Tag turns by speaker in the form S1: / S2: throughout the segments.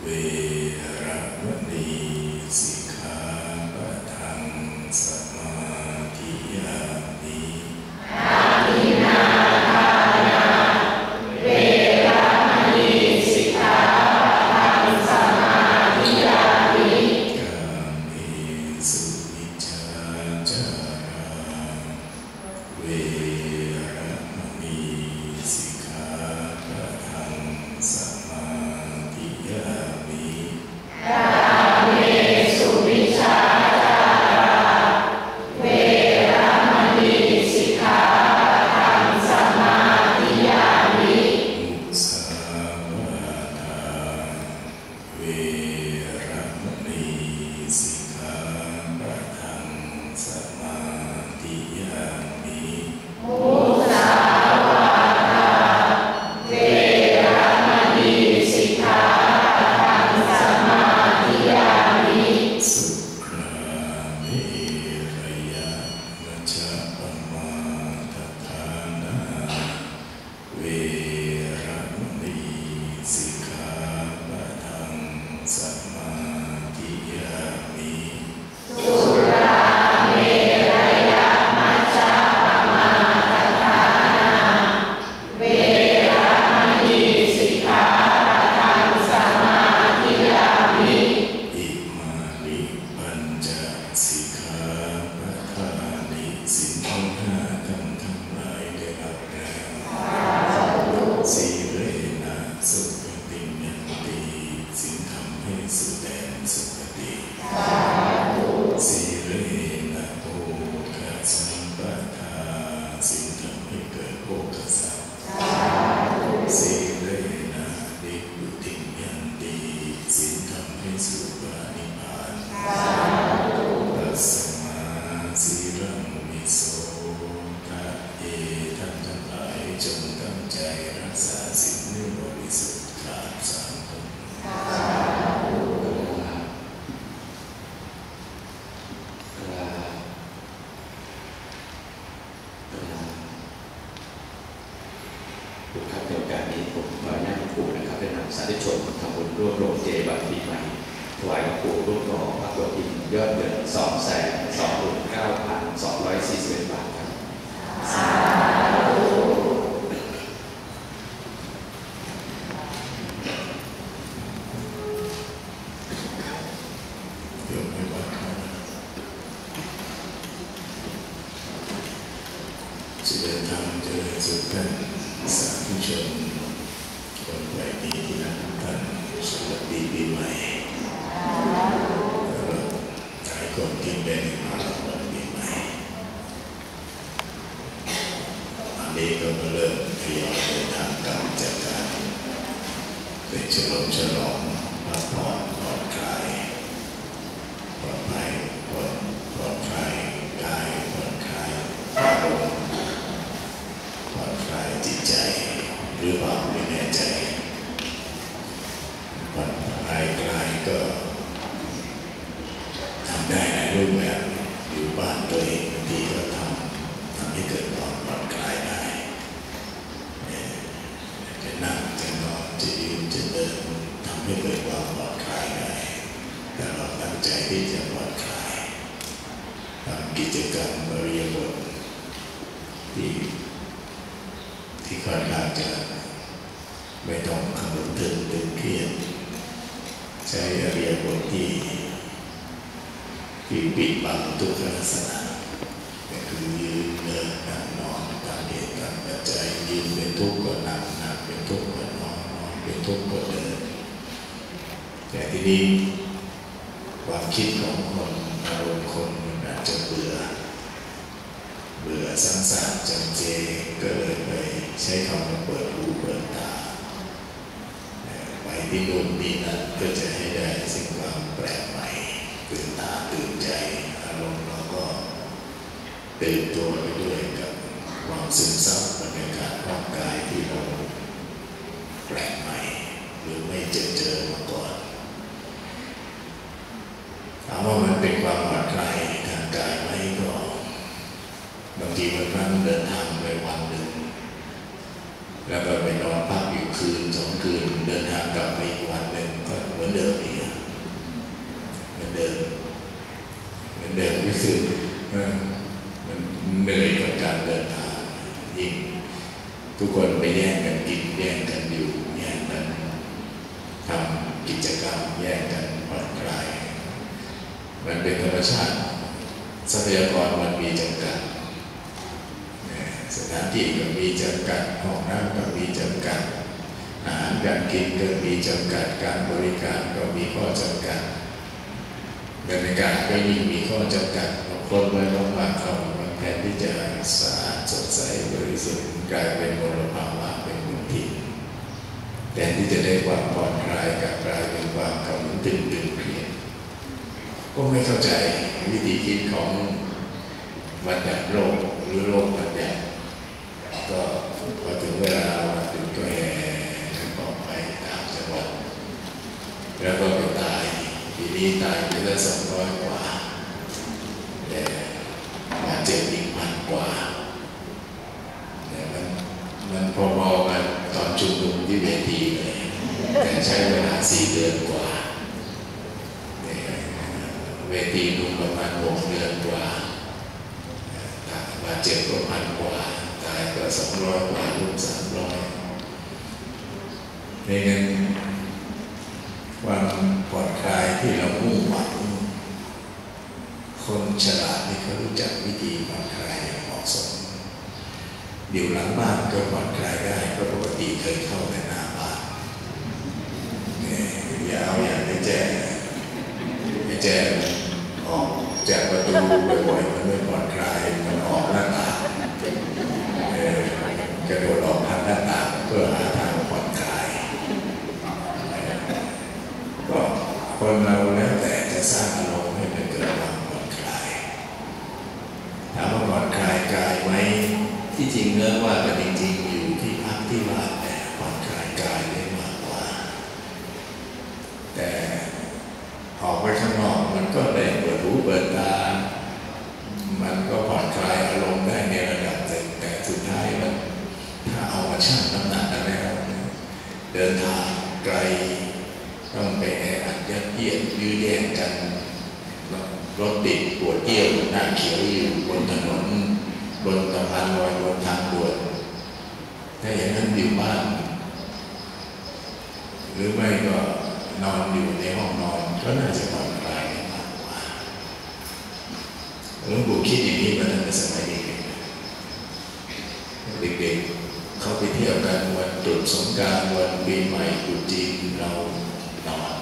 S1: เวระมณีสิกขาปะทังสมาธิยามิอาทินนาทานาเวระมณีสิกขาปะทังสมาธิยามิกาเมสุมิจฉาจาราเวระมณีสิกขาปะทังสมาธิยามิกาเมสุมิจฉาจาราเวระมณีสิกขาปะทังสมาธิยามิมุสาวาทาเวระมณีสิกขาปะทังสมาธิยามิมุสาวาทาเวระมณีสิกขาปะทังสมาธิยามิสุราเมรยะมัจจปมาทัฏฐานาเวระมณีสิกขาปะทังสมาธิยามิสุราเมรยะมัจจปมาทัฏฐานาเวระมณีสิกขาปะทังสมาธิยามิอิมานิปัญจสิกขาปะทานิศีลทั้งห้าท่านทั้งหลายได้รับแล้วสีเลนะสุขติยันติศีลทำให้สุดแดนสุขติสีเลนะโภคสัมปทาศีลทำให้เกิดโภคทรัพย์สีเลนะนิพพุติยันติศีลทำให้สุปานิพพานตัสมาสีรังมิโสทะเอท่านทั้งหลายจงตั้งใจรักษาศีลให้บริสุทธิ์ขาดสามคน
S2: ครับในโอกาสนี้ผมขออนุญาตหลวงปู่นะครับได้นำสาธุชนทำบุญร่วมโรงเจบัตรปีใหม่ถวายหลวงปู่รูปหล่อพระตัวจริงยอดเงิน 229,241 บาทครับสาธุ
S1: โยมให้วัดเขาจะเดินทางเจริญสุขกันสาธุชนคนใหญ่ดีที่รักทุกท่านสวัสดีปีใหม่แล้วก็หลายคนที่เป็นมาวันปีใหม่อันนี้ก็มาเริ่มทยอยเดินทางกลับจากการเป็นฉลองพักผ่อนผ่อนคลายปลอดภัยปลอดคลายกายปลอดคลายอารมณ์ปลอดคลายจิตใจหรือเปล่าไม่แน่ใจปลอดคลายกายก็ทำได้ในรูปแบบอยู่บ้านตัวเองบางทีก็ทำให้เกิดความปลอดคลายได้จะนั่งจะนอนจะยืนจะเดินทำให้เกิดความปลอดคลายได้แต่เราตั้งใจที่จะปลอดคลายทำกิจกรรมบริบทที่ค่อนข้างจะไม่ต้องขมุนตึงเครียดใช้อริยบทที่ปิดบังทุกขลักษณะก็คือยืนเดินนั่งนอนตามเหตุการณ์ปัจจัยยืนเป็นทุกข์ก็นั่งเป็นทุกข์ก็นอนเป็นทุกข์ก็เดินแต่ทีนี้ความคิดของคนอารมณ์คนมันอาจจะเบื่อซ้ำซากจำเจก็เลยไปใช้คำว่าเปิดหูเปิดตาไปที่นู่นที่นั่นก็จะให้ได้สิ่งความแปลกใหม่ตื่นตาตื่นใจอารมณ์เราก็ตื่นตัวไปด้วยกับความซึมซับบรรยากาศร่างกายที่เราแปลกใหม่หรือไม่เจอมาก่อนถามว่ามันเป็นความผ่อนคลายทางกายไหมก็บางทีบางครั้งเดินทางไปวันหนึ่งแล้วก็ไปนอนพักอยู่คืน2 คืนเดินทางกลับมาอีกวันหนึ่งก็เหมือนเดิคือมันเหนื่อยกับการเดินทางยิ่งทุกคนไปแย่งกันกินแย่งกันอยู่แย่งกันทำกิจกรรมแย่งกันผ่อนคลายมันเป็นธรรมชาติทรัพยากรมันมีจำกัดสถานที่ก็มีจำกัดห้องน้ำก็มีจำกัดอาหารการกินก็มีจำกัดการบริการก็มีข้อจำกัดบรรยากาศก็ยิ่งมีข้อจำกัดคนเมื่อลงมาเข้าแทนที่จะสะอาดสดใสบริสุทธิ์กลายเป็นมลภาวะเป็นมลพิษแทนที่จะได้ความผ่อนคลายกับกลายเป็นความกังวลตึงเครียดก็ไม่เข้าใจวิธีคิดของบัญญัติโลกหรือโลกบัญญัติก็พอถึงเวลาวันหนึ่งก็แห่กันออกไปตามจังหวัดแล้วก็ไปตายทีนี้ตายไปได้200 กว่าแต่มาเจ็บอีก1,000 กว่าแต่มันพอๆกันตอนชุมนุมที่เวทีเลยแต่ใช้เวลา4 เดือนกว่าเวทีดูประมาณ6 เดือนกว่ามาเจ็บก็1,000 กว่าตายก็200 กว่าลูก300ในเงินความผ่อนคลายที่เรามุ่งหวังคนฉลาดที่เขารู้จักวิธีผ่อนคลายอย่างเหมาะสมอยู่หลังบ้านก็ผ่อนคลายได้เพราะปกติเคยเข้าแต่หน้าบ้านอย่าเอาอย่างไปแจ้ออกจากประตูบ่อยๆมันไม่ผ่อนคลายมันออกหน้าต่างกระโดดออกทางหน้าต่างเพื่อหาทางผ่อนคลายก็คนเราแล้วแต่จะสร้างอารมณ์ให้มันเกิดความผ่อนคลายถามว่าผ่อนคลายกายไหมที่จริงเนื้อว่ากันจริงๆอยู่ที่พักที่บ้านแต่ผ่อนคลายกายได้มากกว่าแต่ออกไปข้างนอกมันก็ได้เปิดหูเปิดตามันก็ผ่อนคลายอารมณ์ได้ในระดับหนึ่งแต่สุดท้ายมันถ้าเอามาชั่งน้ำหนักกันแล้วเดินทางไกลต้องไปแออัดยัดเยียดยื้อแย่งกันรถติดปวดเยี่ยวหน้าเขียวอยู่บนถนนบนสะพานลอยบนทางด่วนถ้าอย่างนั้นอยู่บ้านหรือไม่ก็นอนอยู่ในห้องนอนก็น่าจะผ่อนคลายมากกว่าหลวงปู่คิดอย่างนี้มาตั้งแต่สมัยเด็กๆเขาไปเที่ยวกันวันตรุษสงกรานต์วันปีใหม่ตรุษจีนเรานอน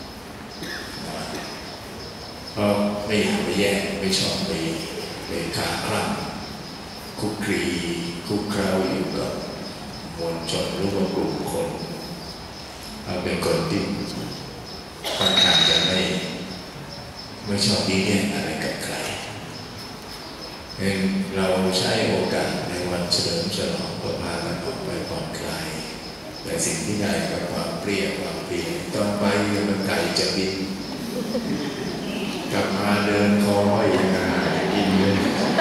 S1: เพราะไม่อยากไปแย่งไม่ชอบไปขาคลั่งคุกคราวอยู่กับมวลชนหรือว่ากลุ่มคนเราเป็นคนที่ค่อนข้างจะไม่ชอบดีแย่งอะไรกับใครเองเราใช้โอกาสในวันเฉลิมฉลองก็พากันออกไปผ่อนคลายแต่สิ่งที่ได้ก็ความเปรี้ยวความเปรี้ยวต้องไปมันไก่จะบินกลับมาเดินคอห้อยยังไงกินเลย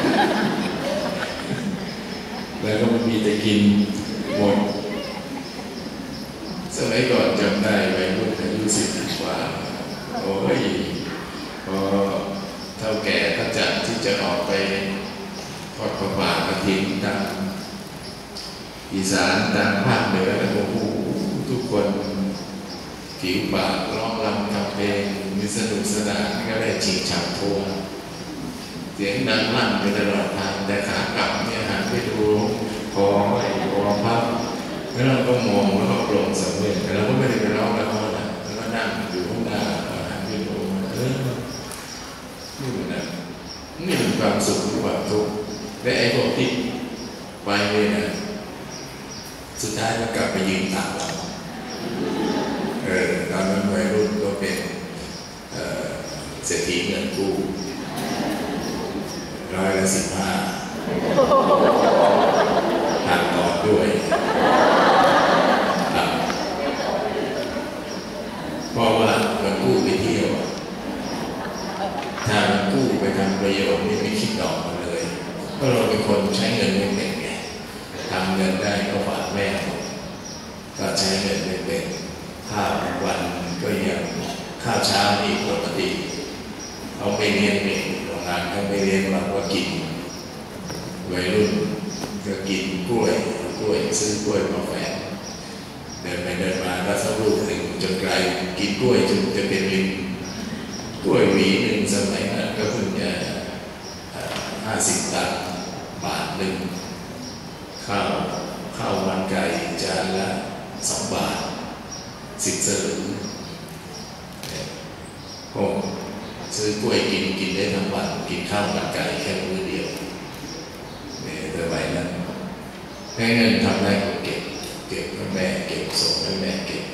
S1: แล้วก็มีแต่กินหมดสมัยก่อนจำได้วัยรุ่นอายุ10 กว่าโอ้ยพอเท่าแก่ก็จัดที่จะออกไปทอดผ้าป่ากฐินตามอีสานตามภาคเหนือแล้วโอ้โหทุกคนผิวปากร้องรำทำเพลงมีสนุกสนานก็ได้ชิงฉับทัวเสียงดังลั่นไปตลอดทางแต่ขากลับเนี่ยหันไปดูคอไอ้คอพับแล้วเราก็มองแล้วก็โปร่งสังเวชแต่เราก็ไม่ได้ไปร้องแล้วนะแล้วก็นั่งอยู่ข้างหน้าหันไปดูนี่มันนะนี่เป็นความสุขหรือความทุกข์และไอ้พวกที่ไปเลยนะสุดท้ายก็กลับไปยืนตามเราตอนนั้นวัยรุ่นก็เป็นเศรษฐีเงินกู้115หักต่อด้วยเพราะว่ามันกู้ไปเที่ยวถ้ามันกู้ไปทำประโยชน์ไม่คิดดอกมันเลยเพราะเราเป็นคนใช้เงินไม่เป็นไงทำเงินได้ก็ฝากแม่ก็ใช้เงินไม่เป็นข้าววันก็ยังข้าวเช้านี่ปกติเขาไปเรียนเองำงานเขาไม่เรียนเราก็กินวัยรุ่นก็กินกล้วยซื้อกล้วยมาแฝงเดินไปเดินมาก็สักลูกหนึ่งจนกลายกินกล้วยจนจะเป็นลิงกล้วยหวีหนึ่งสมัยนั้นก็เพิ่งจะ50 ตังค์บาทหนึ่งข้าวมันไก่จานละ2 บาท10 สลึงก็ซื้อกล้วยกินได้ทั้งวันกินข้าวมันไก่แค่มื้อเดียวเนี่ยสมัยนั้นให้เงินทำได้ก็เก็บให้แม่เก็บส่งให้แม่เก็บ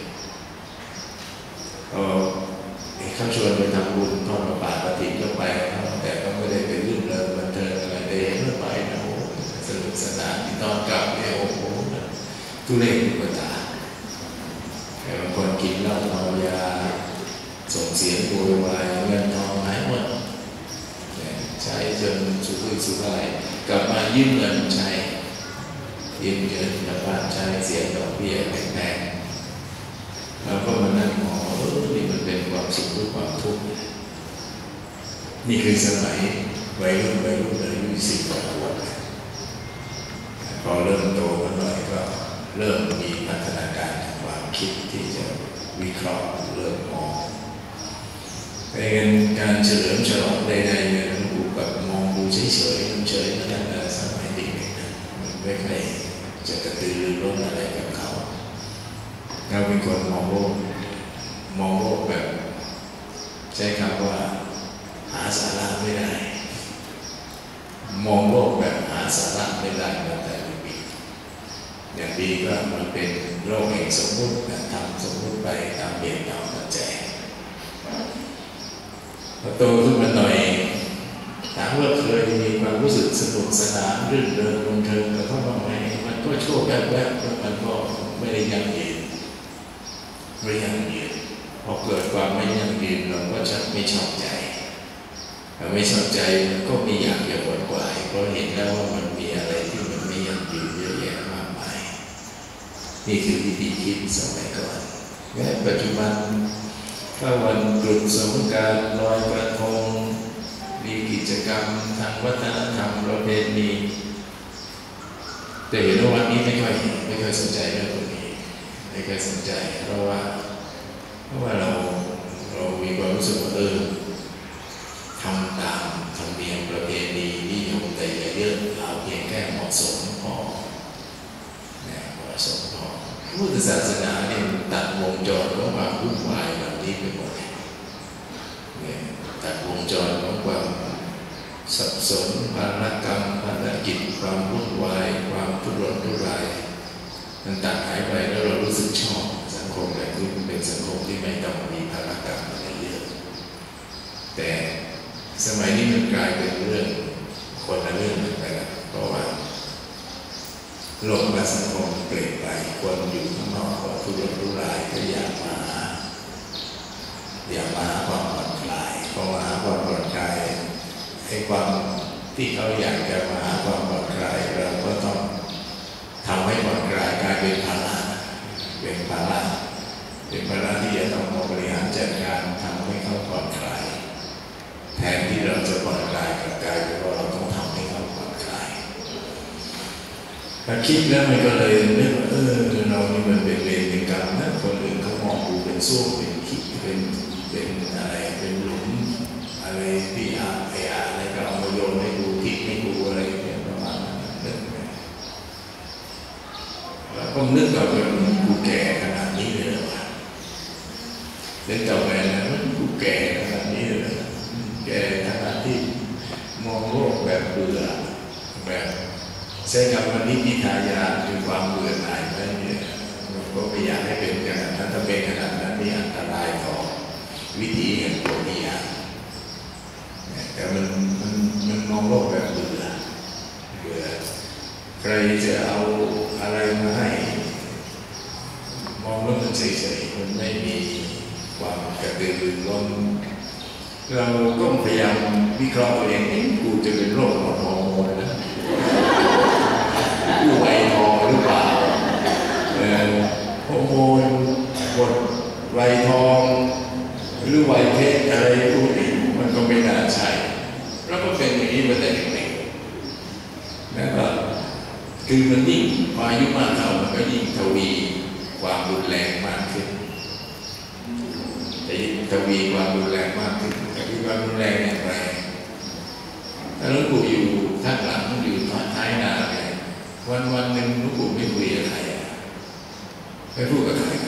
S1: เขาชวนไปทำบุญทอดผ้าป่ากฐินก็ไปแต่ก็ไม่ได้ไปรื่นเริงบันเทิงอะไรเลยเมื่อไปนะโอ้สนุกสนานที่ตอนกลับเนี่ยโอ้โหทุเรศอุปตาแต่บางคนกินเหล้าเมายาส่งเสียงโวยวายเงินทองหายหมดใช้จนสุรุ่ยสุร่ายกลับมายืมเงินใช้ยืมเงินจากบ้านใช้เสียดอกเบี้ยแพงๆแล้วก็มานั่งมองนี่มันเป็นความสุขหรือความทุกข์นี่คือสมัยวัยรุ่นอายุ10 กว่าขวบพอเริ่มโตมาหน่อยก็เริ่มมีพัฒนาการทางความคิดที่จะวิเคราะห์เริ่มมองแต่การเฉลิมฉลองใดๆเนี่ยมันดูแบบมองดูเฉยๆนั่นแหละสมัยเด็กๆนะมันไม่ค่อยจะกระตือรือร้นอะไรกับเขาเราเป็นคนมองโลกแบบใช้คำว่าหาสาระไม่ได้มองโลกแบบหาสาระไม่ได้มาแต่ละปีอย่างดีก็มันเป็นโลกแห่งสมมุติทำสมมุติไปตามเหตุตามปัจจัยพอโตขึ้นมาหน่อยถามว่าเคยมีความรู้สึกสนุกสนานรื่นเริงบันเทิงกับเขาบ้างไหมมันก็ชั่วแวบๆแล้วมันก็ไม่ได้ยั่งยืนพอเกิดความไม่ยั่งยืนเราก็จะไม่ชอบใจไม่ชอบใจมันก็ไม่อยากจะวนกวายเพราะเห็นแล้วว่ามันมีอะไรที่มันไม่ยั่งยืนเยอะแยะมากมายนี่คือวิธีคิดสมัยก่อนและปัจจุบันถ้าวันตรุษสงกรานต์ลอยกระทงมีกิจกรรมทางวัฒนธรรมประเพณีแต่เห็นว่าวันนี้ไม่ค่อยสนใจเรื่องพวกนี้ไม่ค่อยสนใจเพราะว่าเรามีความรู้สึกว่าทำตามธรรมเนียมประเพณีนิยมแต่อย่าเยอะเอาเพียงแค่เหมาะสมพอพุทธศาสนาเนี่ยตัดวงจรของความวุ่นวายแบบนี้ไปหมดตัดวงจรของความสับสนภารกรรมภารกิจความวุ่นวายความทุรนทุรายมันตัดหายไปแล้วเรารู้สึกชอบสังคมแบบนี้เป็นสังคมที่ไม่ต้องมีภารกรรมอะไรเยอะแต่สมัยนี้มันกลายเป็นเรื่องคนละเรื่องไปแล้วเพราะว่าโลกและสังคมเปลี่ยนไปคนอยู่ข้างนอกก็ทุรนทุรายก็อยากมาหาความผ่อนคลายเพราะว่าหาความผ่อนคลายให้ความที่เขาอยากจะมาหาความผ่อนคลายเราก็ต้องทำให้ผ่อนคลายกลายเป็นภาระที่จะต้องมาบริหารจัดการทำให้เขาผ่อนคลายแทนที่เราจะผ่อนคลายกับกลายเป็นว่าเราต้องทำให้เขาผ่อนคลายถ้าคิดแล้วมันก็เลยนึกว่าเรานี่มันเป็นเวรเป็นกรรมนะคนอื่นเขามองดูเป็นส้วมเป็นขี้เป็นอะไรเป็นหลุมอะไรที่อะไรก็เอามาโยนให้ดูทิศให้ดูอะไรเนี่ยประมาณนั้นแล้วก็นึกว่ากูแก่ขนาดนี้เลยว่ะเล่นเจ้าแม่นะกูแก่ขนาดนี้เลยแก่ขนาดที่มองโลกแบบเบื่อแบบใช้คำว่านิพพิทายานคือความเบื่อหน่ายนั่นเนี่ยก็ไม่อยากให้เป็นขนาดนั้นถ้าเป็นขนาดนั้นมีอันตรายต่อวิถีแห่งโลกนี้แต่มันมองโลกแบบเบื่อใครจะเอาอะไรมาให้มองแล้วมันเฉยๆมันไม่มีความกระตือรือร้นเราก็พยายามวิเคราะห์ตัวเองกูจะเป็นโรคหมดฮอร์โมนนะกูไวทองหรือเปล่าฮอร์โมนหมดไวทองหรือไวเพศอะไรพวกนี้มันก็ไม่น่าใช่แล้วก็มาแต่เด็กๆแล้วก็คือมันยิ่งพออายุมากเข้ามันก็ยิ่งทวีความรุนแรงมากขึ้นแต่ยิ่งทวีความรุนแรงมากขึ้นแต่คือความรุนแรงอย่างไรถ้าหลวงปู่อยู่ข้างหลังอยู่ท้ายนาเลยวันหนึ่งหลวงปู่ไม่คุยกับใครไม่พูดกับใคร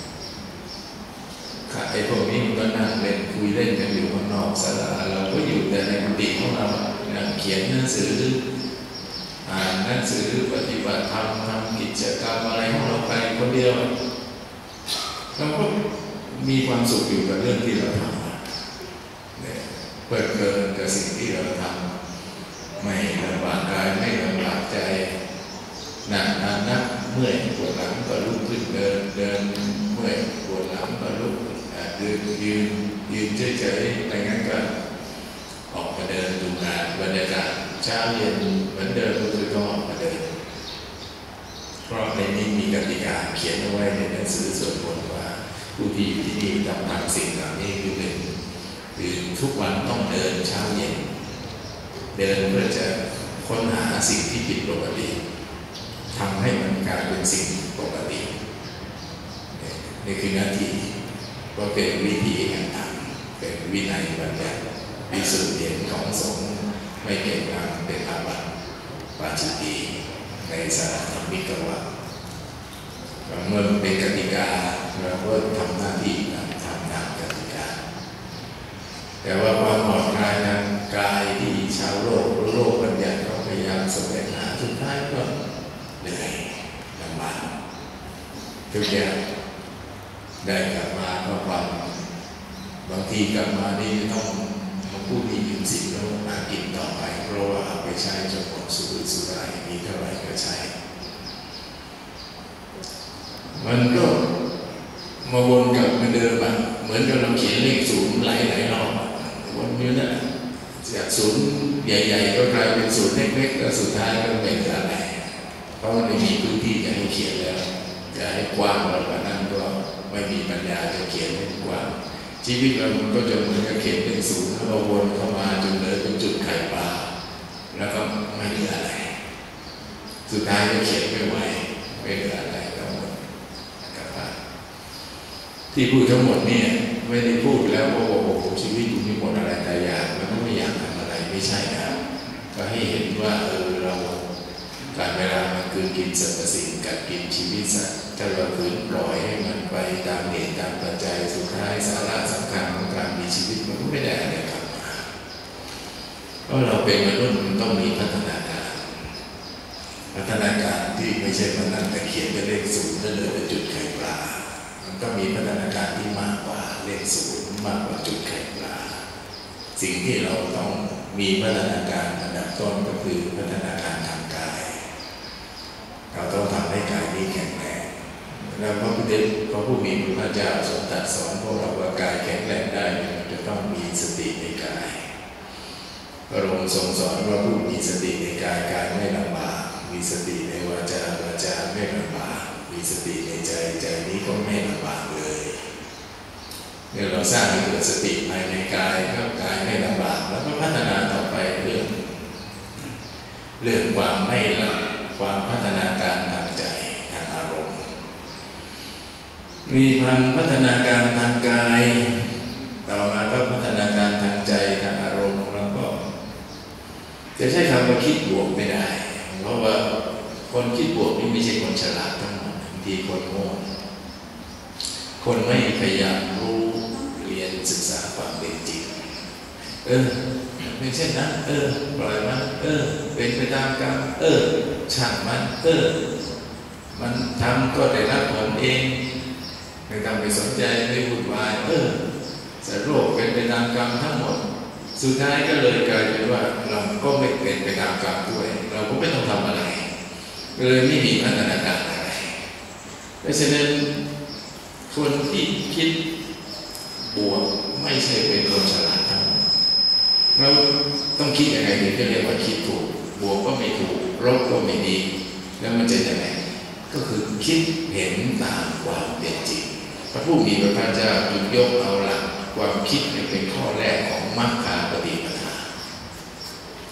S1: ไอ้พวกนี้มันก็นั่งเล่นคุยเล่นกันอยู่ข้างนอกศาลาเราก็อยู่แต่ในกุฏิของเราเขียนหนังสืออ่านหนังสือปฏิบัติธรรมทำกิจกรรมอะไรของเราไปคนเดียวเราก็มีความสุขอยู่กับเรื่องที่เราทำเปิดเผยกับสิ่งที่เราทำไม่ลำบากกายไม่ลำบากใจนั่งนักเมื่อยปวดหลังก็ลุกขึ้นเดินเมื่อยปวดหลังก็ลุกยืนเฉยๆอะไรงั้นก็ออกมาเดินดูงานบรรยากาศเช้าเย็นเหมือนเดิมก็คือต้องออกมาเดินเพราะในนี้มีกติกาเขียนเอาไว้ในหนังสือส่วนบนว่าผู้ที่อยู่ที่นี่ต้องทำสิ่งเหล่านี้คือทุกวันต้องเดินเช้าเย็นเดินเพื่อจะค้นหาสิ่งที่ผิดปกติทำให้มันกลายเป็นสิ่งปกตินี่คือหน้าที่ก็เป็นวิธีการทำเป็นวินัยบัญญัติวิสุทธิเห็นของสงฆ์ไม่เกี่ยวกับเป็นอาบัติปาจิตติในสารธรรมิกวัตรเมื่อเป็นกติกาเราก็ทำหน้าที่ทำตามกติกาแต่ว่าความผ่อนคลายทางกายที่ชาวโลกบัญญัติเขาพยายามแสวงหาสุดท้ายก็เหนื่อยลำบากทุกอย่างได้กลับมาก็ความบางทีกลับมานี่ต้องผู้ที่ยืมสินแล้วมากินต่อไปเพราะว่าเอาไปใช้จนหมดสุรายมีเท่าไหร่ก็ใช้มันก็มาวนกับเหมือนเดิมเหมือนกับเราเขียนเลขศูนย์หลายรอบวนอยู่นั่นจากศูนย์ใหญ่ๆก็กลายเป็นศูนย์เล็กๆแล้วสุดท้ายก็ไม่เหลืออะไรเพราะมันไม่มีพื้นที่จะให้เขียนแล้วจะให้กว้างเรากว่านั้นก็ไม่มีปัญญาจะเขียนให้กว้างชีวิตเรามันก็จะเหมือนกับเขียนเป็นศูนย์แล้ววนเข้ามาจนเหลือเป็นจุดไข่ปลาแล้วก็ไม่เหลืออะไรสุดท้ายก็เขียนไม่ไหวไม่เหลืออะไรทั้งหมดนะครับที่พูดทั้งหมดเนี่ยไม่ได้พูดแล้วว่าโอ้โหชีวิตอยู่นี่หมดอะไรแต่อยากแล้วก็ไม่อยากทำอะไรไม่ใช่นะก็ให้เห็นว่าเราการเวลามันคือกินสรรพสิ่งกับกินชีวิตสัตว์ถ้าเราฝืนปล่อยให้มันไปตามเหตุตามปัจจัยสุดท้ายสาระสำคัญของการมีชีวิตมันไม่ได้อะไรกลับมาเพราะเราเป็นมนุษย์มันต้องมีพัฒนาการที่ไม่ใช่มานั่งแต่เขียนเป็นเลขศูนย์แล้วเหลือเป็นจุดไข่ปลามันก็มีพัฒนาการที่มากกว่าเลขศูนย์มากกว่าจุดไข่ปลาสิ่งที่เราต้องมีพัฒนาการอันดับต้นก็คือพัฒนาการทางกายเราต้องทำให้กายนี้แข็งแรงแล้วพระผู้มีพระเจ้าทรงตรัสสอนพวกเราว่ากายแข็งแรงได้มันจะต้องมีสติในกายพระองค์ทรงสอนว่าผู้มีสติในกายกายไม่ลำบากมีสติในวาจาไม่ลำบากมีสติในใจนี้ก็ไม่ลำบากเลยเมื่อเราสร้างให้เกิดสติภายในกายก็กายไม่ลำบากแล้วก็พัฒนาต่อไปเรื่องความพัฒนาการทางใจทางอารมณ์มีพัฒนาการทางกายต่อมาก็พัฒนาการทางใจทางอารมณ์แล้วก็จะใช้คำว่าคิดบวกไม่ได้เพราะว่าคนคิดบวกนี่ไม่ใช่คนฉลาดทั้งหมดบางทีคนโง่คนไม่พยายามรู้เรียนศึกษาความเป็นจริงเป็นเช่นนั้นปล่อยมันเป็นไปตามกรรมช่างมันมันทำก็ได้รับผลเองไม่ต้องไปสนใจไม่วุ่นวายแต่โรคเป็นไปตามกรรมทั้งหมดสุดท้ายก็เลยกลายเป็นว่าเราก็ไม่เป็นไปตามกรรมด้วยเราก็ไม่ต้องทำอะไรเลยไม่มีพัฒนาการอะไรเพราะฉะนั้นคนที่คิดบวกไม่ใช่เป็นคนฉลาดทั้งหมดเราต้องคิดยังไงถึงจะเรียกว่าคิดถูกบวกก็ไม่ถูกลบก็ไม่ดีแล้วมันจะยังไงก็คือคิดเห็นตามความเป็นจริงพระผู้มีพระภาคเจ้าจึงยกเอาหลักความคิดเป็นข้อแรกของมรรคปฏิปทา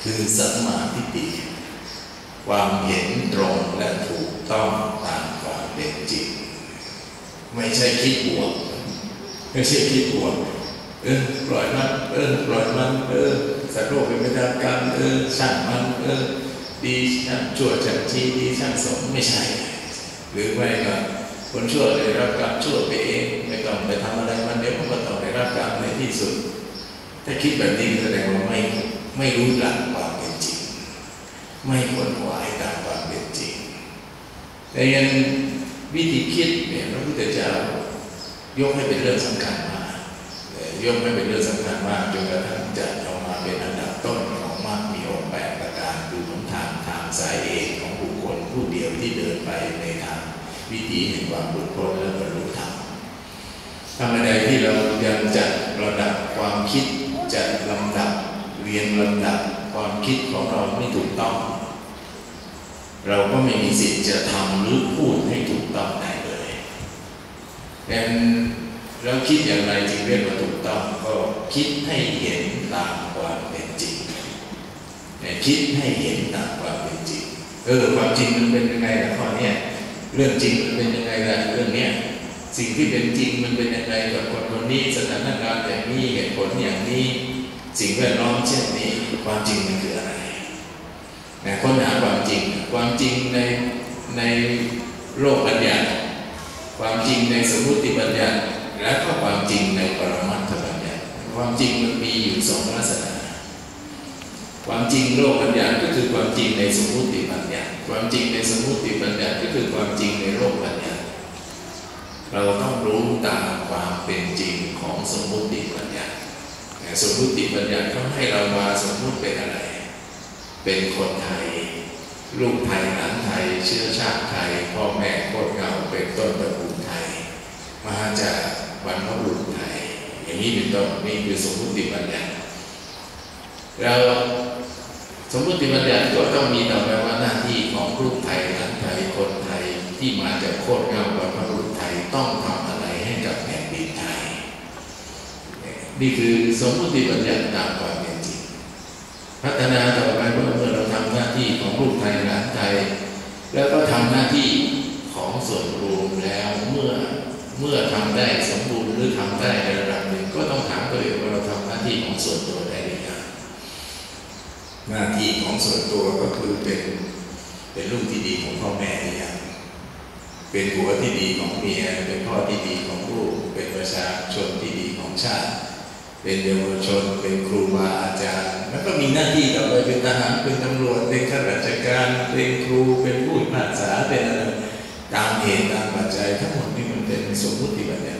S1: คือสัมมาทิฏฐิความเห็นตรงและถูกต้องตามความเป็นจริงไม่ใช่คิดบวกไม่ใช่คิดบวกปล่อยมันปล่อยมันสัตว์โลกเป็นไปตามกรรมช่างมันดีช่างชั่วช่างดีดีช่างสมไม่ใช่หรือไม่ก็คนชั่วได้รับกรรมชั่วไปเองไม่ต้องไปทำอะไรมันเดี๋ยวมันก็ต้องได้รับกรรมในที่สุดถ้าคิดแบบนี้แสดงว่าไม่รู้หลักความเป็นจริงไม่ควรขวายตามความเป็นจริงแต่ยังวิธีคิดเนี่ยพระพุทธเจ้ายกให้เป็นเรื่องสำคัญมากยกให้เป็นเรื่องสำคัญมากจนกระทั่งจัดออกมาเป็นอันดับต้นของมรรคมีองค์8ประการคือหนทางสายเอกของบุคคลผู้เดียวที่เดินไปในทางวิถีแห่งความหลุดพ้นและบรรลุธรรมทำอะไรที่เรายังจัดระดับความคิดจัดลำดับเรียนลำดับความคิดของเราไม่ถูกต้องเราก็ไม่มีสิทธิ์จะทำหรือพูดให้ถูกต้องได้เลยดังนั้นเราคิดอย่างไรจึงเรียกว่าถูกต้องก็คิดให้เห็นตามความเป็นจริงคิดให้เห็นตามความเป็นจริงความจริงมันเป็นยังไงล่ะข้อนี้เรื่องจริงมันเป็นยังไงล่ะเรื่องเนี้ยสิ่งที่เป็นจริงมันเป็นยังไงกับคนนี้สถานการณ์อย่างนี้เหตุผลอย่างนี้สิ่งแวดล้อมเช่นนี้ความจริงมันคืออะไรค้นหาความจริงในโลกปัญญาความจริงในสมมุติปัญญาและก็ความจริงในปรมัตถปัญญาความจริงมันมีอยู่สองลักษณะความจริงโลกปัญญาก็คือความจริงในสมมุติปัญญาความจริงในสมมุติปัญญาก็คือความจริงในโลกปัญญาเราต้องรู้ตามความเป็นจริงของสมมุติปัญญาสมมุติปัญญาเขาให้เรามาสมมุติเป็นอะไรเป็นคนไทยลูกไทยหลานไทยเชื้อชาติไทยพ่อแม่โคตรเงาเป็นต้นตระกูลไทยมาจากบรรพบุรุษไทยอย่างนี้เป็นต้นนี่คือสมมุติปัญญาเราสมมุติปัญญาก็ต้องมีต่อไปว่าหน้าที่ของลูกไทยหลานไทยคนไทยที่มาจากโคตรเงาบรรพบุรุษไทยต้องทำอะไรให้กับแผ่นดินไทยนี่คือสมมุติปัญญาตามความเป็นจริงพัฒนาต่อไปเมื่อเราทำหน้าที่ของลูกไทยหลานไทยแล้วก็ทำหน้าที่ของส่วนรวมแล้วเมื่อทำได้สมบูรณ์หรือทำได้ในระดับหนึ่งก็ต้องถามตัวเองว่าเราทำหน้าที่ของส่วนตัวได้หรือยังหน้าที่ของส่วนตัวก็คือเป็นลูกที่ดีของพ่อแม่หรือยังเป็นผัวที่ดีของเมียเป็นพ่อที่ดีของลูกเป็นประชาชนที่ดีของชาติเป็นเยาวชนเป็นครูบาอาจารย์แล้วก็มีหน้าที่ต่อไปเป็นทหารเป็นตำรวจเป็นข้าราชการเป็นครูเป็นผู้พิพากษาเป็นอะไรตามเหตุตามปัจจัยทั้งหมดนี่มันเป็นสมมุติปัญญา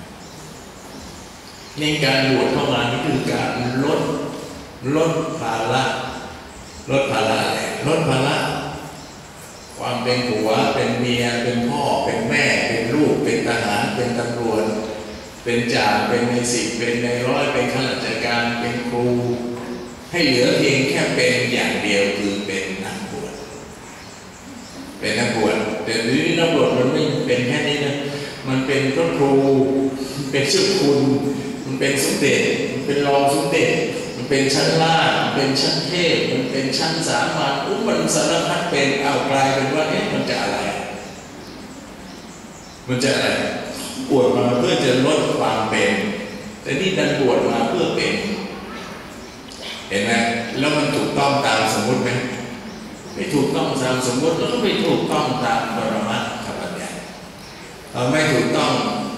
S1: ในการบวชเข้ามานี่คือการลดภาระลดภาระความเป็นผัวเป็นเมียเป็นพ่อเป็นแม่เป็นลูกเป็นทหารเป็นตำรวจเป็นจ่าเป็นใน10เป็นในร้อยเป็นข้าราชการเป็นครูให้เหลือเพียงแค่เป็นอย่างเดียวคือเป็นนักบวชเป็นนักบวชแต่ทีนี้นักบวชมันไม่เป็นแค่นี้นะมันเป็นพระครูเป็นเจ้าคุณมันเป็นสมเด็จมันเป็นรองสมเด็จมันเป็นชั้นล่างมันเป็นชั้นเทพมันเป็นชั้นสามัญมันสารพัดเป็นเอากลายเป็นว่ามันจะอะไรบวชมาเพื่อจะลดความเป็นแต่นี่ดันบวชมาเพื่อเป็นเห็นไหมแล้วมันถูกต้องตามสมมุติไหมไม่ถูกต้องตามสมมุติแล้วก็ไม่ถูกต้องตามปรมัตถปัญญาไม่ถูกต้อง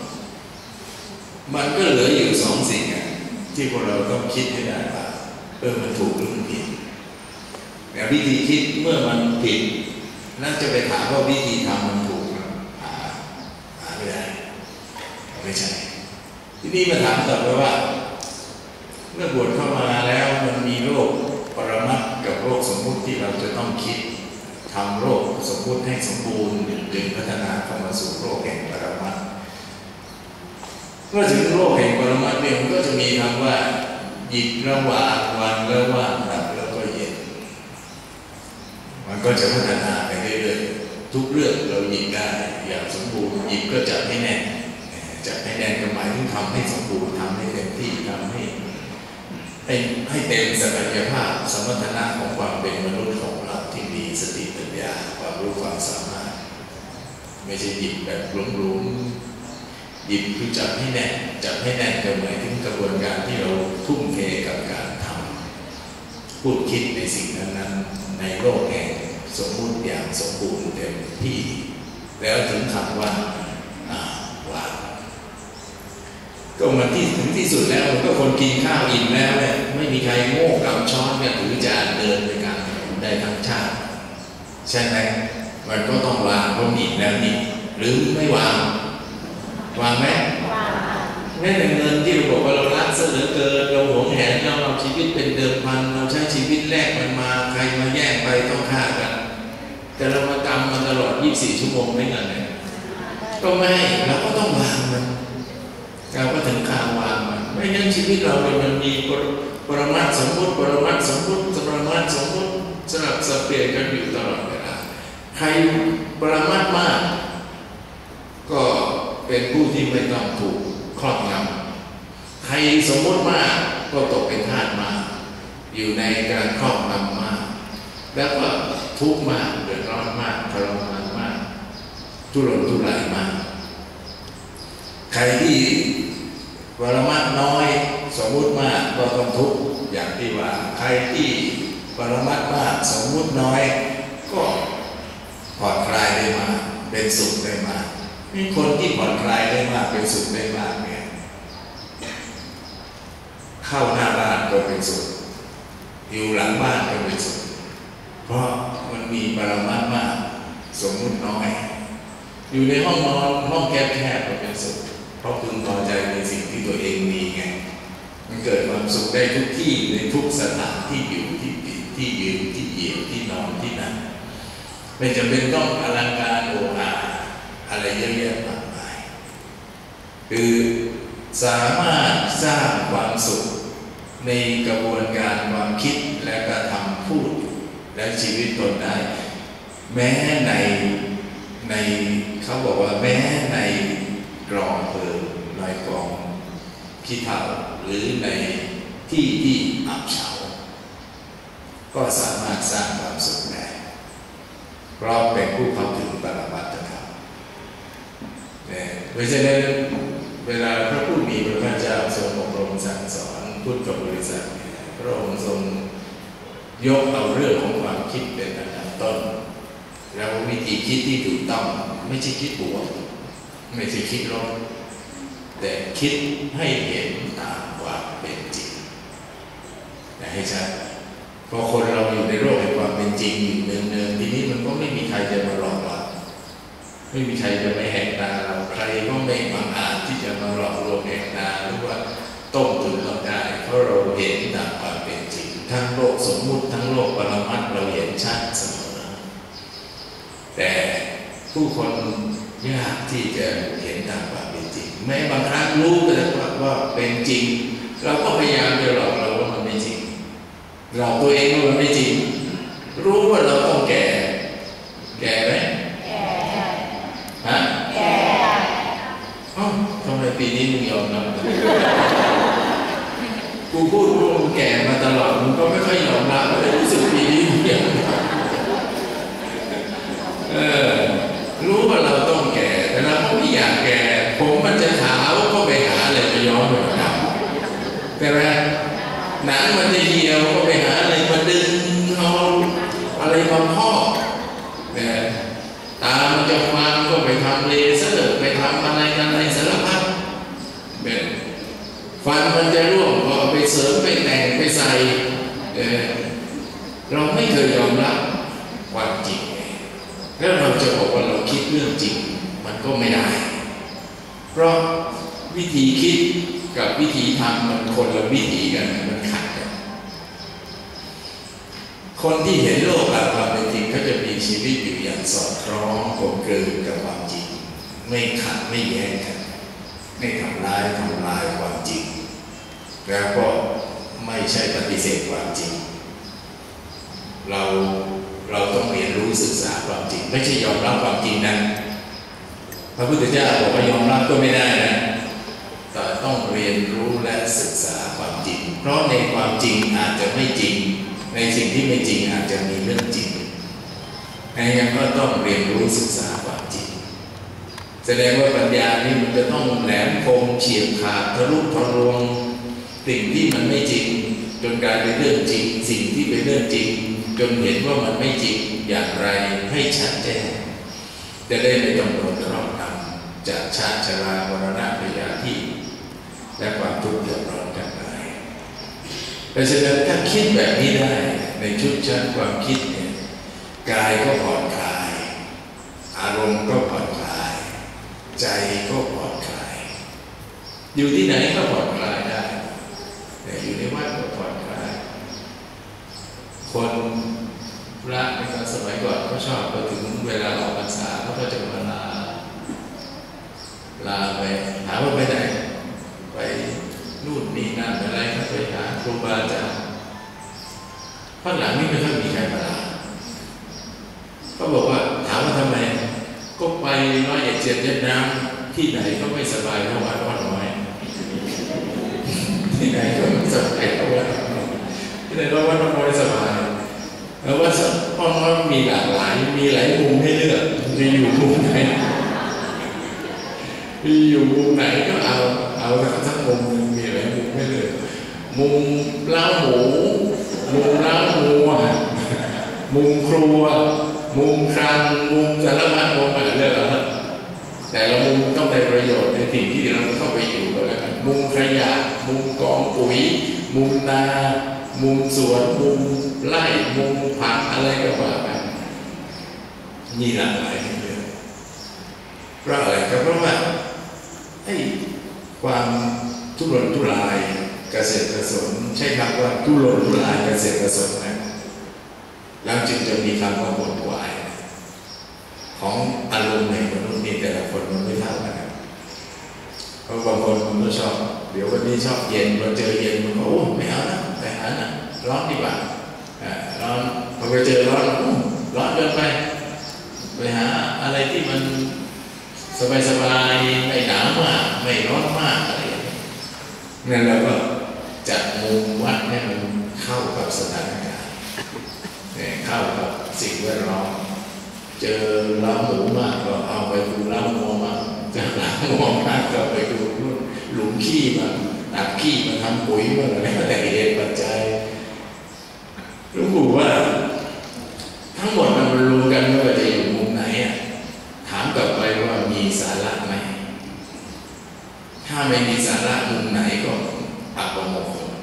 S1: มันก็เหลืออยู่สองสิ่งที่พวกเราต้องคิดให้ได้ว่ามันถูกหรือมันผิดแต่วิธีคิดเมื่อมันผิดนั่นจะไปถามว่าวิธีทำมันถูกหาไม่ได้ไม่ใช่ที่นี่มาถามต่อไปว่าเมื่อบวชเข้ามาแล้วมันมีโลกปรมัตถ์กับโลกสมมุติที่เราจะต้องคิดทำโลกสมมุติให้สมบูรณ์ดึงพัฒนาเข้ามาสู่โลกแห่งปรมัตถ์เมื่อถึงโลกแห่งปรมัตถ์เนี่ยมันก็จะมีคำว่าหยิบระหว่างวันระหว่างดับแล้วก็เย็นมันก็จะพัฒนาไปเรื่อยๆทุกเรื่องเราหยิบได้อย่างสมบูรณ์หยิบก็จับให้แน่นจับให้แน่นก็หมายถึงทำให้สมบูรณ์ทำให้เต็มที่ทำให้ให้เต็มศักยภาพสมรรถนะของความเป็นมนุษย์ของเราที่มีสติปัญญาความรู้ความสามารถไม่ใช่หยิบแบบหลวมๆหยิบคือจับให้แน่นก็หมายถึงกระบวนการที่เราทุ่มเทกับการทำพูดคิดในสิ่งนั้นๆในโลกแห่งสมมุติอย่างสมบูรณ์เต็มที่แล้วถึงคำว่าวางก็มันที่ถึงที่สุดแล้วมันก็คนกินข้าวอิ่มแล้วเนี่ยไม่มีใครโง่กับช้อนเนี่ยถือจานเดินในการได้ทั้งชาติใช่ไหมมันก็ต้องวางเพราะอิ่มแล้วนี่หรือไม่วางไหมวางแม้แต่เงินที่เราบอกว่าเรารักซะเหลือเกินเราหวงแหนเราเอาชีวิตเป็นเดิมพันเราใช้ชีวิตแลกมันมาใครมาแย่งไปต้องฆ่ากันแต่เรามากำมันตลอด24 ชั่วโมงไม่เงินเนี่ยก็ไม่เราก็ต้องวางมันเราก็ถึงข่าววางมันไม่งั้นชีวิตเรามันมีปรมัตถ์สมมุติปรมัตถ์สมมุติปรมัตถ์สมมุติสลับสับเปลี่ยนกันอยู่ตลอดเวลาใครปรมัตถ์มากก็เป็นผู้ที่ไม่ต้องถูกครอบงำใครสมมุติมากก็ตกเป็นทาสมากอยู่ในการครอบงำมากแล้วก็ทุกข์มากเดือดร้อนมากทรมานมากทุรนทุรายมากใครที่ปรมัตถ์น้อยสมมุติมากก็ต้องทุกข์อย่างที่ว่าใครที่ปรมัตถ์มากสมมุติน้อยก็ผ่อนคลายได้มากเป็นสุขได้มากนี่คนที่ผ่อนคลายได้มากเป็นสุขได้มากเนี่ยเข้าหน้าบ้านก็เป็นสุขอยู่หลังบ้านก็เป็นสุขเพราะมันมีปรมัตถ์มากสมมุติน้อยอยู่ในห้องนอนห้องแคบๆก็เป็นสุขเพราะพึงพอใจในสิ่งที่ตัวเองมีไงมันเกิดความสุขได้ทุกที่ในทุกสถานที่อยู่ที่ยืนที่เหยียบที่นอนที่นั่งไม่จำเป็นต้องอลังการโออาอะไรเยอะแยะมากมายคือสามารถสร้างความสุขในกระบวนการความคิดและกระทำพูดและชีวิตตนได้แม้ในเขาบอกว่าแม้ในกรองเพลิงลอยกองขี้เถ้าหรือในที่อับเฉาก็สามารถสร้างความสุขได้เพราะเป็นผู้เข้าถึงปรมัตถธรรมเพราะฉะนั้นเวลาพระผู้มีพระภาคเจ้าทรงอบรมสั่งสอนพุทธบริษัทพระองค์ทรงยกเอาเรื่องของความคิดเป็นอันดับต้นแล้ววิธีคิดที่ถูกต้องไม่ใช่คิดบวกไม่ใช่คิดลบแต่คิดให้เห็นตามความเป็นจริงให้ชัดพอคนเราอยู่ในโลกแห่งความเป็นจริงอยู่เนืองๆทีนี้มันก็ไม่มีใครจะมาหลอกเราไม่มีใครจะไม่แหกตาเราใครก็ไม่บังอาจที่จะมาหลอกลวงแหกตาหรือว่าต้มตุ๋นเราได้เพราะเราเห็นตามความเป็นจริงทั้งโลกสมมุติทั้งโลกปรมัตถ์เราเห็นชัดเสมอแต่ผู้คนยากที่จะเห็นตามความเป็นจริงแม้บางครั้งรู้แต่ว่าเป็นจริงเราก็พยายามจะหลอกเราว่ามันไม่จริงหลอกตัวเองว่ามันไม่จริงรู้ว่าเราต้องแก่ไหมแก่ฮะแก่ทำไมปีนี้มึงยอมรับกูพูดว่ามึงแก่มาตลอดมึงก็ไม่ค่อยยอมรับเลยรู้สึกปีนี้มึงยอมรับรู้ว่าเราต้องแก่แต่เราไม่อยากแก่ผมมันจะขาวก็ไปหาอะไรมาย้อมเหมือนกันแต่ว่าหนังมันจะเหี่ยวก็ไปหาอะไรมาดึงเอาอะไรมาพอกเนี่ยตามันจะฟางก็ไปทำเลเซอร์ไปทำอะไรสารพัดเนี่ยฟันมันจะร่วงก็ไปเสริมไปแต่งไปใส่เราไม่เคยยอมรับความจริงแล้วเราจะบอกว่าเราคิดเรื่องจริงมันก็ไม่ได้เพราะวิธีคิดกับวิธีทำมันคนละวิธีกันมันขัดกันคนที่เห็นโลกตามความเป็นจริงเขาจะมีชีวิตอยู่อย่างสอดคล้องกลมกลืนกับความจริงไม่ขัดไม่แย้งกันไม่ทำลายความจริงแล้วก็ไม่ใช่ปฏิเสธความจริงเราต้องเรียนรู้ศึกษาความจริงไม่ใช่ยอมรับความจริงนั้นพระพุทธเจ้าบอกว่ายอมรับก็ไม่ได้นะแต่ต้องเรียนรู้และศึกษาความจริงเพราะในความจริงอาจจะไม่จริงในสิ่งที่ไม่จริงอาจจะมีเรื่องจริงงั้นก็ต้องเรียนรู้ศึกษาความจริงแสดงว่าปัญญานี่มันจะต้องแหลมคมเฉียบขาดทะลุทะลวงสิ่งที่มันไม่จริงจนกลายเป็นเรื่องจริงสิ่งที่เป็นเรื่องจริงจนเห็นว่ามันไม่จริงอย่างไรให้ชัดแจ้งจะได้ไม่ต้องโดนครอบงำจากชาติชรามรณะพยาธิและความทุกข์เดือดร้อนกันไปเพราะฉะนั้นถ้าคิดแบบนี้ได้ในชุดชั้นความคิดเนี่ยกายก็ผ่อนคลายอารมณ์ก็ผ่อนคลายใจก็ผ่อนคลายอยู่ที่ไหนก็ผ่อนคลายได้แต่อยู่ในวัดก็ผ่อนคลายคนพระในสมัยก่อนเขาชอบพอถึงเวลาออกพรรษาเขาก็จะมาลาไปถามว่าไปไหนไปนู่นนี่นั่นอะไรเขาไปหาครูบาอาจารย์ข้างหลังนี่ไม่ค่อยมีใครมาลาเขาบอกว่าถามว่าทำไมก็ไป101 7 เวียดนามที่ไหนก็ไม่สบายเท่าวัดน้อยที่ไหนก็ไม่สบายเท่าวัดน้อยที่ไหนก็วัดน้อยสบายแล้วว่าห้องน้ำมีหลากหลายมีหลายมุมให้เลือกจะอยู่มุมไหนอยู่มุมไหนก็เอาทั้งมุมมีหลายมุมให้เลือกมุมเล้าหมูมุมเล้าวัวมุมครัวมุมครันมุมสารพัดมุมอะไรเลือกแต่ละมุมต้องได้ประโยชน์ในสิ่งที่เราเข้าไปอยู่ก็แล้วกันมุมขยะมุมกองปุ๋ยมุมนามุมสวนมุมไร่มุมผักอะไรก็ว่าไปมีหลากหลายเยอะเพราะอะไรก็เพราะว่าความทุรนทุรายเกษตรกระสนใช่คำว่าทุรนทุรายเกษตรกระสนนะแล้วจึงจะมีคำว่าวนวายของอารมณ์ในมนุษย์นี่แต่ละคนมันไม่เท่ากันเพราะบางคนมันก็ชอบเดี๋ยววันนี้ชอบเย็นพอเจอเย็นมันก็โอ้ไม่เอานะไปหานะร้อนดีกว่าร้อนพอไปเจอร้อนร้อนเกินไปหาอะไรที่มันสบายๆไม่หนาวมากไม่ร้อนมากอะไรอย่างนี้งั้นเราก็จัดมุมวัดให้มันเข้ากับสถานการณ์เข้ากับสิ่งแวดล้อมเจอเล้าหมูมากก็เอาไปดูเล้าวัวมากเจอเล้าวัวมากก็ไปดูหลุมขี้มาตักขี้มาทำปุ๋ยมาอะไรแต่เหตุปัจจัยรู้ปู่ว่าทั้งหมดมันรวมกันว่าจะอยู่มุมไหนถามกลับไปว่ามีสาระไหมถ้าไม่มีสาระมุมไหนก็อัปมงคล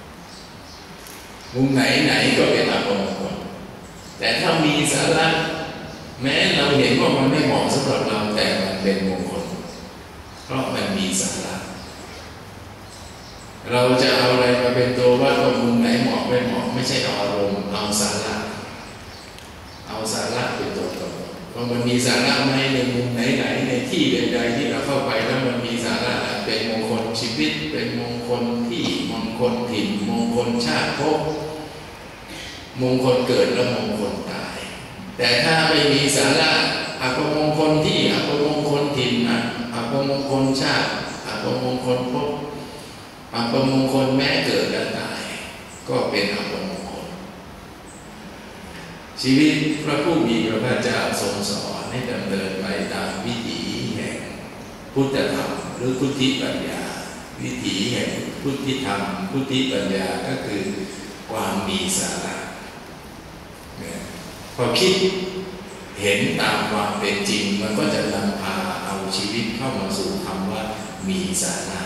S1: มุมไหนก็เป็นอัปมงคลแต่ถ้ามีสาระแม้เราเห็นว่ามันไม่เหมาะสำหรับเราแต่มันเป็นมงคลเพราะมันมีสาระเราจะเอาอะไรมาเป็นตัววัดว่ามุมไหนเหมาะไม่เหมาะไม่ใช่เอาอารมณ์เอาสาระเป็นตัวตนเพราะมันมีสาระไหมในมุมไหนในที่ใดๆที่เราเข้าไปแล้วมันมีสาระเป็นมงคลชีวิตเป็นมงคลที่มงคลถิ่นมงคลชาติภพมงคลเกิดและมงคลตายแต่ถ้าไม่มีสาระอัปมงคลที่อัปมงคลถิ่นอัปมงคลชาติอัปมงคลภพอัปมงคลแม้เกิดและตายก็เป็นอัปมงคลชีวิตพระผู้มีพระภาคเจ้าทรงสอนให้ดำเนินไปตามวิถีแห่งพุทธธรรมหรือพุทธิปัญญาวิถีแห่งพุทธิธรรมพุทธิปัญญาก็คือความมีสาระพอคิดเห็นตามความเป็นจริงมันก็จะนำพาเอาชีวิตเข้ามาสู่คำว่ามีสาระ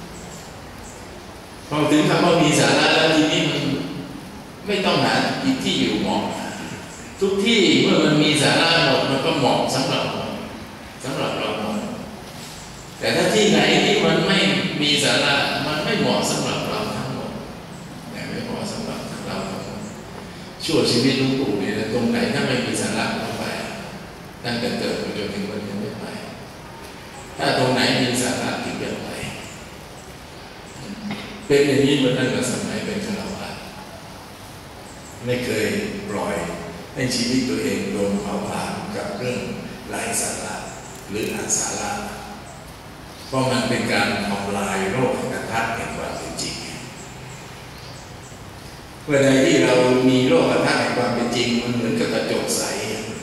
S1: พอถึงคำว่ามีสาระแล้วทีนี้มันไม่ต้องหาอีกที่อยู่เหมาะทุกที่เมื่อมันมีสาระหมดมันก็เหมาะสำหรับเราหมดแต่ถ้าที่ไหนที่มันไม่มีสาระมันไม่เหมาะสำหรับเราทั้งหมดแต่ไม่เหมาะสำหรับเราทั้งหมดชั่วชีวิตหลวงปู่เนี่ยตรงไหนถ้าไม่มีสาระเราไปตั้งแต่เกิดจนถึงวันนี้ไม่ไปถ้าตรงไหนมีสาระถึงจะไปเป็นอย่างนี้มาตั้งแต่สมัยเป็นฆราวาสไม่เคยปล่อยให้ชีวิตตัวเองโดนเผาผลาญกับเรื่องไร้สาระหรืออันสาระเพราะมันเป็นการทำลายโลกทัศน์แห่งความเป็นจริงเมื่อใดที่เรามีโลกทัศน์แห่งความเป็นจริงมันเหมือนกับกระจกใส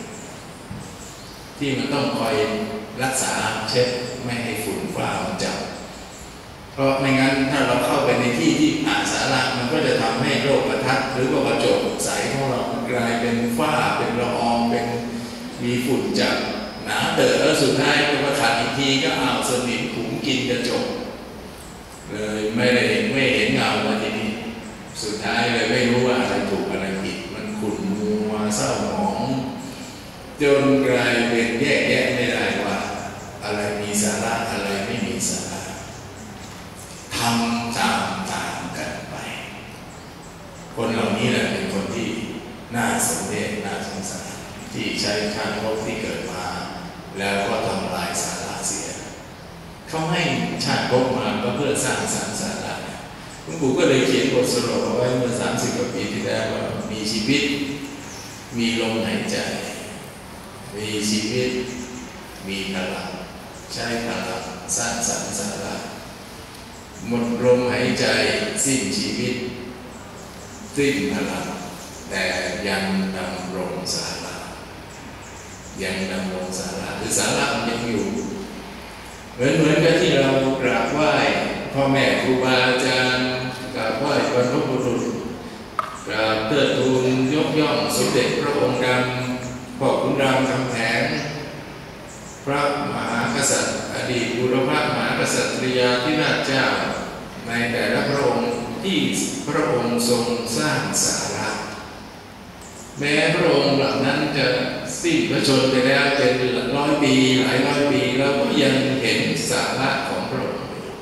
S1: ที่มันต้องคอยรักษาเช็ดไม่ให้ฝุ่นฟ้ามันจับเพราะไม่งั้นถ้าเราเข้าไปในที่ที่อาสาระมันก็จะทำให้โลกทัศน์หรือว่ากระจกใสของเรากลายเป็นฝ้าเป็นละอองเป็นมีฝุ่นจับหนาเตอะแล้วสุดท้ายมาขัดอีกทีก็เอาสนิมขุมกินกระจกเลยไม่เห็นเงามาทีนี้สุดท้ายเลยไม่รู้ว่าอะไรถูกอะไรผิดมันขุ่นมัวเศร้าหมองจนกลายเป็นแยกแยะไม่ได้ว่าอะไรมีสาระอะไรไม่มีสาระทำตามกันไปคนเหล่านี้แหละเป็นคนที่น่าสมเพชน่าสงสารที่ใช้ทางโลกที่เกิดมาแล้วก็ทำลายสาระเสียเขาให้ชาติพบมาก็เพื่อสร้างสรรค์สาระหลวงปู่ก็เลยเขียนบทสรุปเอาไว้เมื่อ30 กว่าปีที่แล้วว่ามีชีวิตมีลมหายใจมีชีวิตมีพลังใช้พลังสร้างสรรค์สาระหมดลมหายใจสิ้นชีวิตสิ้นพลังแต่ยังดำรงสาระยังดำรงสาระคือสาระมันยังอยู่เหมือนกับที่เรากราบไหว้พ่อแม่ครูบาอาจารย์กราบไหว้บรรพบุรุษกราบเทิดทูนยกย่องสมเด็จพระองค์ดำพ่อขุนรามคำแหงพระมหากษัตริย์อดีตบุรพมหากษัตริยาธิราชเจ้าในแต่ละพระองค์ที่พระองค์ทรงสร้างสาระแม้พระองค์เหล่านั้นจะสิ้นพระชนม์ไปแล้วเป็น100 ปีหลายร้อยปีแล้วก็ยังเห็นสาระของพระองค์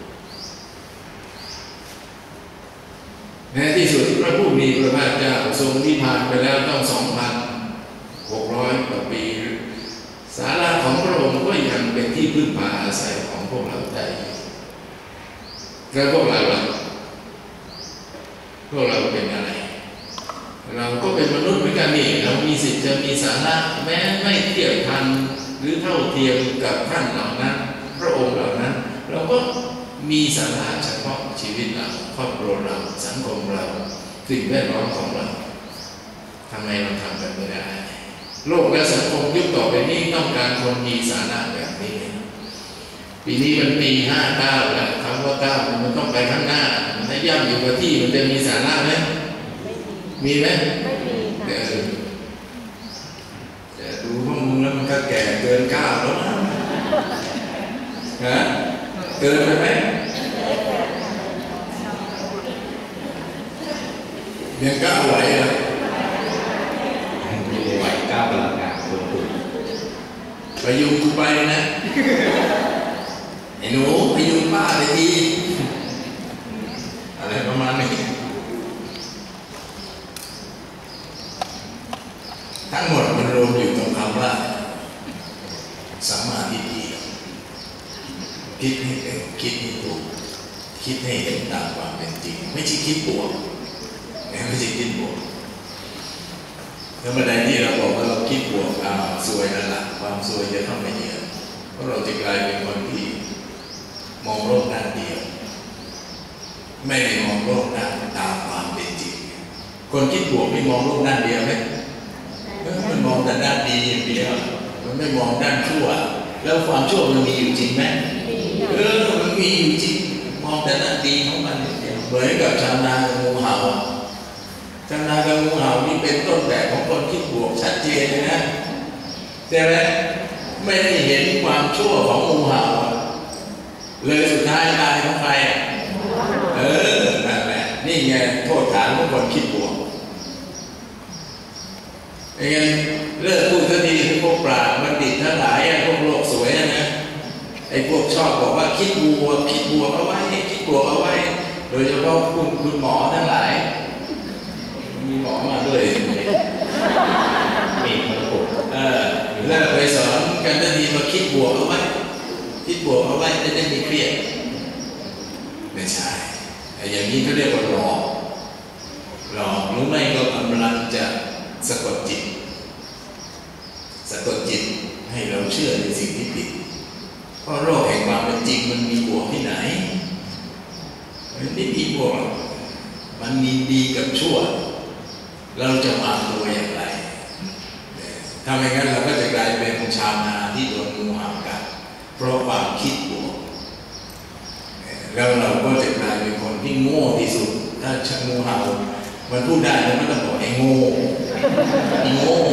S1: ในที่สุดพระผู้มีพระภาคเจ้าทรงนิพพานไปแล้วต้อง 2,600 กว่าปีสาระของพระองค์ก็ยังเป็นที่พึ่งพาอาศัยของพวกเราได้แล้วพวกเราเป็นอะไรเราก็เป็นมนุษย์เหมือนกันนี่เรามีสิทธิ์จะมีสาระแม้ไม่เทียบทันหรือเท่าเทียมกับท่านเหล่านั้นพระองค์เหล่านั้นเราก็มีสาระเฉพาะชีวิตเราครอบครัวเราสังคมเราสิ่งแวดล้อมของเราทำไมเราทำกันไม่ได้โลกและสังคมยุคต่อไปนี้ต้องการคนมีสาระแบบนี้ปีนี้มันปี59แล้วคำว่า9มันต้องไปข้างหน้าถ้าย่ำอยู่กับที่มันจะมีสาระไหมมีไหมไม่มีค่ะแต่ดูพวกมึงแล้วมันก็แก่เกิน9แล้วนะฮะเกินไปไหมยังก้าวไหวเหรอ
S2: ไม่ไหวก้าวพลังงานคนตุ่น
S1: ไปยุงกูไปนะไอ้หนูไปยุงป้าเลยทีอะไรประมาณนี้ทั้งหมดมันรวมอยู่ตรงคำว่าสัมมาทิฏฐิคิดให้เป็นคิดให้ถูกคิดให้เห็นตามความเป็นจริงไม่ใช่คิดบวกไม่ใช่คิดบวกธรรมดาที่เราบอกว่าเราคิดบวกซวยนั่นแหละความซวยจะเข้ามาเยือนเพราะเราจะกลายเป็นคนที่มองโลกด้านเดียวไม่ได้มองโลกด้านตามความเป็นจริงคนคิดบวกไม่มองโลกด้านเดียวไหมมันมองแต่ด้านดีอย่างเดียวมันไม่มองด้านชั่วแล้วความชั่วมันมีอยู่จริงไหมมันมีอยู่จริงมองแต่ด้านดีของมันเหมือนกับชาวนากับงูเห่าชาวนากับงูเห่านี่เป็นต้นแบบของคนคิดบวกชัดเจนเลยนะแต่แล้วไม่ได้เห็นความชั่วของงูเห่าเลยสุดท้ายตายของใครนั่นแหละนี่ไงโทษฐานของคนคิดบวกไอ้เงี้ยเลิกพูดทันทีพวกปราชญ์บัณฑิตทั้งหลายพวกโลกสวยนะไอ้พวกชอบบอกว่าคิดบวกเอาไว้คิดบวกเอาไว้โดยเฉพาะคุณหมอทั้งหลายมีหมอมาด้วย
S2: มีมรดก
S1: เลิกไปสอนกันทันทีมาคิดบวกเอาไว้คิดบวกเอาไว้จะได้ไม่เครียดไม่ใช่ไอ้อย่างนี้เขาเรียกว่าหลอกหรือไม่ก็กำลังจะสะกดจิตให้เราเชื่อในสิ่งที่ผิดเพราะโลกแห่งความเป็นจริงมันมีบวกที่ไหนมันไม่มีบวกมันมีดีกับชั่วเราจะวางตัวอย่างไรถ้าไม่งั้นเราก็จะกลายเป็นชาวนาที่โดนงูเห่ากัดเพราะความคิดบวกแล้วเราก็จะกลายเป็นคนที่โง่ที่สุดถ้างูเห่ามันพูดได้แล้วมันต้องบอกไอ้โง่ไอ้โง่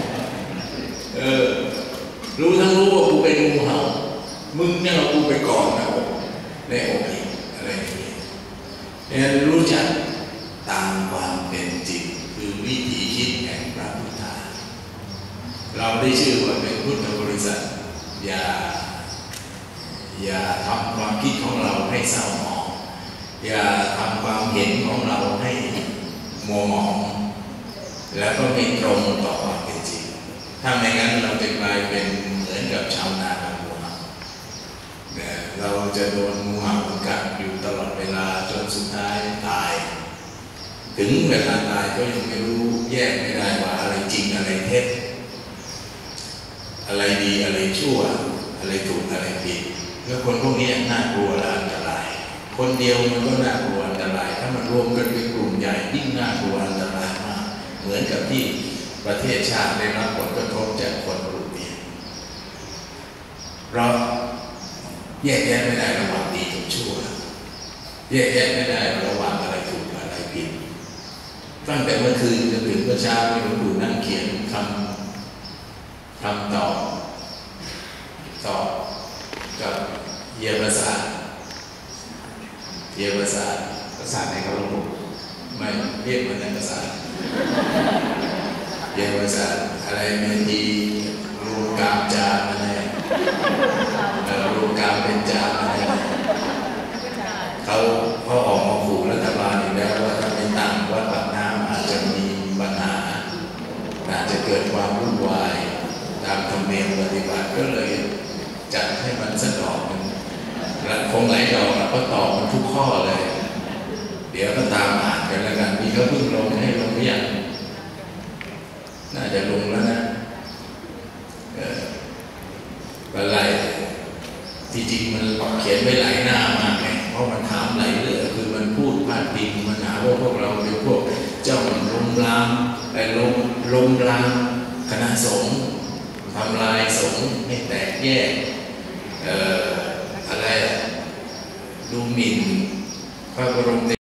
S1: รู้ทั้งรู้ว่ากูเป็นงูเห่ามึงเนี่ยเรากูไปก่อนนะในอกอีกอะไรอย่างนี้เนี่ยรู้จักตามความเป็นจริงคือวิถีคิดแห่งพระพุทธาเราได้ชื่อว่าเป็นพุทธบริษัทอย่าทำความคิดของเราให้เศร้าหมองอย่าทำความเห็นของเราให้มัวหมองแล้วก็ไม่ตรงต่อความเป็นจริงถ้าไม่งั้นเราจะกลายเป็นเหมือนกับชาวนากับงูเห่าเราจะโดนงูเห่ากัดอยู่ตลอดเวลาจนสุดท้ายตายถึงเวลาตายก็ยังไม่รู้แยกไม่ได้ว่าอะไรจริงอะไรเท็จอะไรดีอะไรชั่วอะไรถูกอะไรผิดแล้วคนพวกนี้น่ากลัวและอันตรายคนเดียวมันก็น่ากลัวอันตรายถ้ามันรวมกันเป็นกลุ่มใหญ่ยิ่งน่ากลัวอันตรายมากเหมือนกับที่ประเทศชาติได้รับผลกระทบจากคนกลุ่มนี้เราแยกแยะไม่ได้ระหว่างดีกับชั่วแยกแยะไม่ได้ระหว่างอะไรถูกอะไรผิดตั้งแต่เมื่อคืนจนถึงเมื่อเช้าหลวงปู่นั่งเขียนคำตอบกับเยียภาษาภาษาไหนครับหลวงปู่ไม่เรียกมันในภาษาเยียภาษาอะไรเมตีรูกามจามอะไรรูกามเป็นจามอะไรเขาออกมาขู่รัฐบาลอยู่แล้วว่าถ้าไม่ตั้งวัดปากน้ำอาจจะมีปัญหาอาจจะเกิดความวุ่นวายตามธรรมเนียมปฏิบัติก็เลยจัดให้มันสักดอกหนึ่งและคงหลายดอกแล้วก็ตอบมันทุกข้อเลยเดี๋ยวก็ตามอ่านกันแล้วกันนี่เขาเพิ่งลงให้ลงหรือยังน่าจะลงแล้วนะอะไรที่จริงมันเขียนไว้หลายหน้ามากไงเพราะมันถามหลายเรื่องคือมันพูดพาดพิงมันหาว่าพวกเราเป็นพวกเจ้าลมลามลมลามคณะสงฆ์ทำลายสงฆ์ให้แตกแยกอะไรดูหมิ่นพระบรม